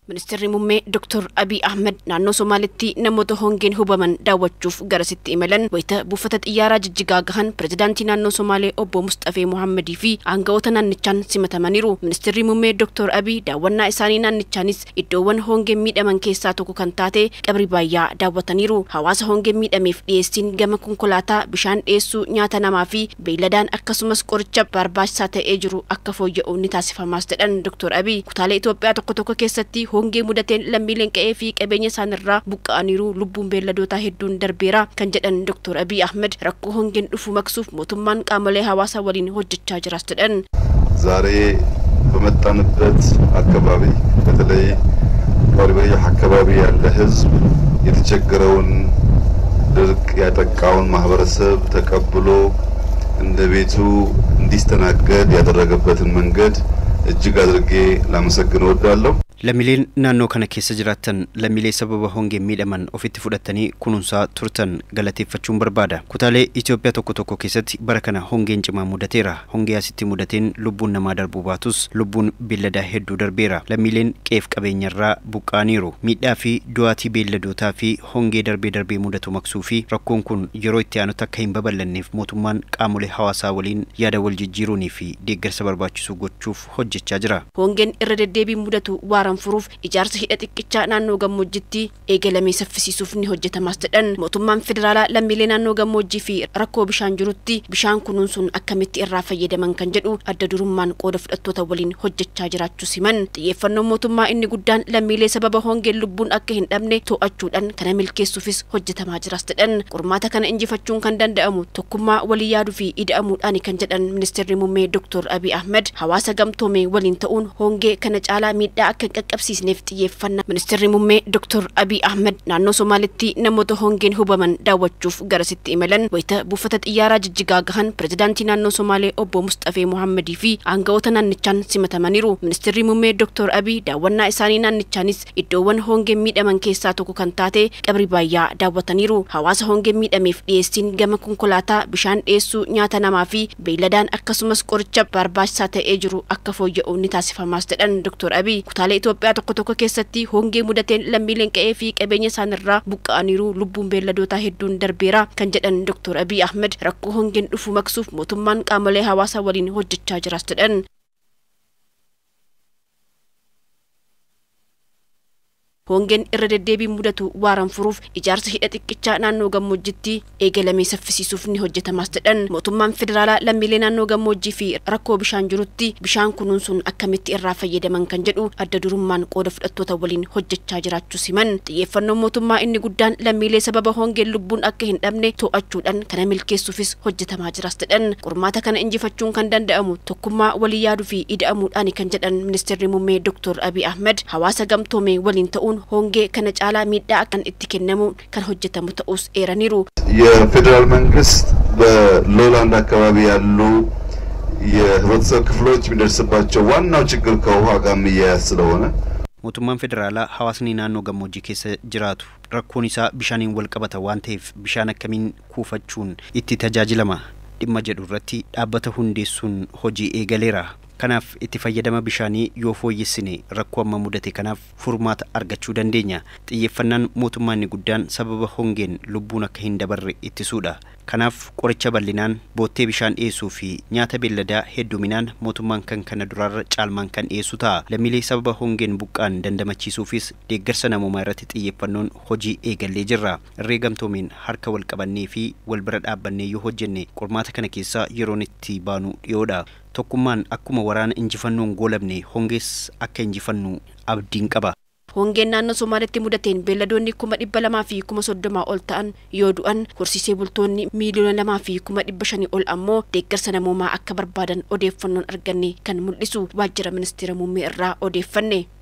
Ministeerri muummee Dr. Abiy Ahmed naannoo Somaalitti namoota hongeen hubaman daawwachuuf garasitti imalan wayita buufata xiyyaaraa Jijjigaa gahan pirezidaantii naannoo Somaalee obbo Mustafee Mohammadii fi aangawoota naannichaan simatamaniiru. Ministeerri muummee Dr. Abiy daawwannaa isaanii naannichaanis iddoowwan hongeen miidhaman keessaa tokko kan taate Qabri Baayyaa daawwataniiru. Hawaasa hongeen miidhameef dhiyeessiin gama konkolaataa bishaan dhiyeessuu nyaata namaa fi beeyladaan akkasumas qoricha barbaachisaa ta'ee jiru akka fooyya'u ni taasifamaas jedhan Dr. Abiy kutaalee Itoophiyaa tokko keessatti hongee mudateen lammiileen qe'ee fi qabeenya isaanirraa buqqa'aniiru lubbuun beelladootaa hedduun darbeera kan jedhan Dr. Abiy Ahmed rakkoo hongeen dhufu maqsuuf mootummaan qaamolee hawaasaa waliin hojjechaa jiras jedhan. ዛሬ በመጣንበት አካባቢ በተለይ ቀብሪ ባያ አካባቢ ያለ ህዝብ የተቸገረውን ድርቅ ያጠቃውን ማህበረሰብ ተቀብሎ እንደ ቤቱ እንዲስተናገድ ያደረገበትን መንገድ እጅግ አድርጌ ላመሰግን እወዳለሁ። Lammiileen naannoo kana keessa jiraatan lammiilee sababa hongeen miidhaman ofitti fudhatanii kunuunsaa turtan galateeffachuun barbaada. Kutaalee Itoophiyaa tokko keessatti bara kana hongeen cimaa mudateera. Hongee asitti mudateen lubbuun namaa darbuu baatus lubbuun beelladaa hedduu darbeera. Lammiileen qe'ee qabeenyarraa buqqa'aniiru. Miidhaa fi du'aatii beelladootaa fi hongee darbee mudatu maqsuu fi rakkoon kun yeroo itti aanu akka hin babal'anneef mootummaan qaamolee hawaasaa waliin yaada wal jijjiiruunii fi deeggarsa barbaachisu gochuuf hojjechaa jira. Hongeen irra deddeebiin mudatu furuuf ijaarsa hidha xiqqichaa naannoo gammoojjitti eegalamee saffisiisuuf ni hojjetamas jedhan. Mootummaan federaalaa lammiilee naannoo gammoojjii fi rakkoo bishaan jirutti bishaan kunuunsuun akkamitti irraa fayyadaman kan jedhu adda durummaan qooda fudhattoota waliin hojjechaa jiraachuu siman. Xiyyeeffannoon mootummaa inni guddaan lammiilee sababa hongeen lubbuun akka hin dhabne to'achuudhaan kana milkeessuufis hojjetamaa jiras jedhan. Qormaata kana injifachuun kan danda'amu tokkummaa walii yaaduu fi ida'amuudhaan kan jedhan Ministeerri muummee Dr. Abiy Ahmed hawaasa gamtoomee waliin ta'uun hongee kana caalaa miidhaa akka qaqqabsiisneef xiyyeeffannaa. Ministeerri muummee Dr. Abiy Ahmed naannoo Somaalitti namoota hongeen hubaman daawwachuuf garasitti imalan wayita buufata xiyyaaraa Jijjigaa gahan pirezidaantii naannoo Somaalee obbo Mustafee Mohammadii fi aangawoota naannichaan simatamaniiru. Ministeerri muummee Dr. Abiy daawwannaa isaanii naannichaanis iddoowwan hongeen miidhaman keessaa tokko kan taate Qabri Baayyaa daawwataniiru. Hawaasa hongeen miidhameef dhiyeessiin gama konkolaataa bishaan dhiyeessuu nyaata namaa fi beeyladaan akkasumas qoricha barbaachisaa ta'ee jiru akka fooyya'u ni taasifamaas jedhan Dr. Abiy kutaalee Itoophiyaa tokko keessatti hongee mudateen lammiileen qe'ee fi qabeenya isaanirraa buqqa'aniiru lubbuun beelladootaa hedduun darbeera kan jedhan Dr. Abiy Ahmed rakkoo hongeen dhufu maqsuuf mootummaan qaamolee hawaasaa waliin hojjechaa jiras jedhan. Hongeen irra deddeebiin mudatu furuuf ijaarsa hidha xiqqichaa naannoo gammoojjitti eegalamee saffisiisuuf ni hojjetamas jedhan. Mootummaan federaalaa lammiilee naannoo gammoojjii fi rakkoo bishaan jirutti bishaan kunuunsuun akkamitti irraa fayyadaman kan jedhu adda durummaan qooda fudhattoota waliin hojjechaa jiraachuu siman. Xiyyeeffannoon mootummaa inni guddaan lammiilee sababa hongeen lubbuun akka hin dhabne to'achuudhaan kana milkeessuufis hojjetamaa jiras jedhan. Qormaata kana injifachuun kan danda'amu tokkummaa walii yaaduu fi ida'amuudhaan kan jedhan Ministeerri muummee Dr. Abiy Ahmed hawaasa gamtoomee waliin ta'uun hongee kana caalaa miidhaa akka itti kennamu kan hojjetamu ta'us eeraniiru. የፌደራል መንግስት በሎላንድ አካባቢ ያሉ የህብረተሰብ ክፍሎች የሚደርስባቸው ዋናው ችግር ከውሃ ጋር የሚያያዝ ስለሆነ mootummaan federaalaa hawaasni naannoo gammoojjii keessa jiraatu rakkoon isaa bishaaniin wal qabata waan ta'eef bishaan akkamiin kuufachuun itti tajaajilama dhimma jedhu irratti dhaabbata hundeessuun hojii eegaleera. Kanaaf itti fayyadama bishaanii yoo fooyyessine rakkoo amma mudate kanaaf furmaata argachuu dandeenya. Xiyyeeffannaan mootummaan inni guddaan sababa hongeen lubbuun akka hin dabarre ittisuudha. Kanaaf qoricha bal'inaan boottee bishaan dhiyeessuu fi nyaata beelladaa hedduminaan mootummaan kan kana duraarra caalmaan kan dhiyeessu ta'a. Lammiilee sababa hongeen buqqaan dandamachiisuufis deeggarsa namoomaa irratti xiyyeeffannoon hojii eegallee jirra. Irree gamtoomeen harka wal qabannee fi wal bira dhaabbannee yoo hojjenne qormaata kana keessaa yeroon itti baanu dhiyoodha. Tokkummaan akkuma waraana injifannoon goolabne hongees akka injifannu abdiin qaba. Hongeen naannoo Somaalitti mudateen beelladoonni 200,000 fi 30,000 ol ta'an yoo du'an horsiisee bultoonni miiliyoona 2 fi 500,000 ol ammoo deeggarsa namoomaa akka barbaadan odeeffannoon arganne kan mul'isu waajjira ministeera muummee irraa odeeffanne.